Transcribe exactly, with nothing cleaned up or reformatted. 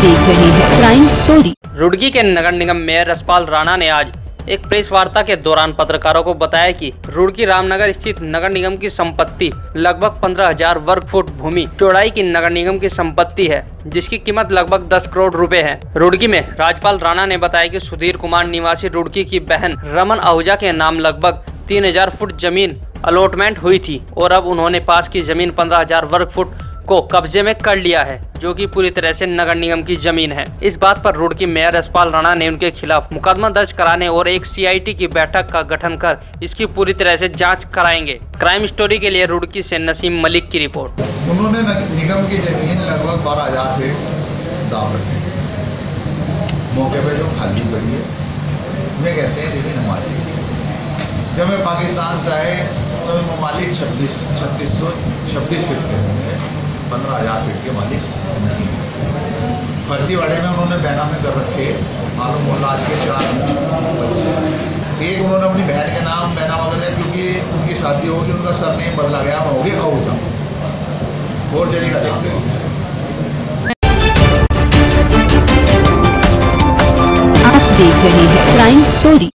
देख रहे हैं क्राइम स्टोरी। रुड़की के नगर निगम मेयर यशपाल राणा ने आज एक प्रेस वार्ता के दौरान पत्रकारों को बताया कि रुड़की रामनगर स्थित नगर निगम की संपत्ति लगभग पंद्रह हजार वर्ग फुट भूमि चौड़ाई की नगर निगम की संपत्ति है, जिसकी कीमत लगभग दस करोड़ रुपए है। रुड़की में राज्यपाल राणा ने बताया कि सुधीर कुमार निवासी रुड़की की बहन रमन आहूजा के नाम लगभग तीन हजार फुट जमीन अलॉटमेंट हुई थी और अब उन्होंने पास की जमीन पंद्रह हजार वर्ग फुट को कब्जे में कर लिया है, जो कि पूरी तरह से नगर निगम की जमीन है। इस बात पर रुड़की मेयर यशपाल राणा ने उनके खिलाफ मुकदमा दर्ज कराने और एक सीआईटी की बैठक का गठन कर इसकी पूरी तरह से जांच कराएंगे। क्राइम स्टोरी के लिए रुड़की से नसीम मलिक की रिपोर्ट। उन्होंने निगम की जमीन लगभग बारह हजार फीट दाम रखी, मौके पे जो खाली पड़ी है वे कहते हैं जमीन हमारी। जब मैं पाकिस्तान से आए तो मालिक छब्बीस छत्तीस सौ छब्बीस फीट के होंगे, पंद्रह हजार फीट के मालिक नहीं। फर्जीवाड़े में उन्होंने बैना में कर रखे मालूम हो आज के चार बच्चे। एक उन्होंने अपनी बहन के नाम बैना बदल दिया क्योंकि उनकी शादी होगी, उनका सरनेम बदला गया हो गया आहूजा। और जरी का देखते आप देख रहे हैं क्राइम स्टोरी।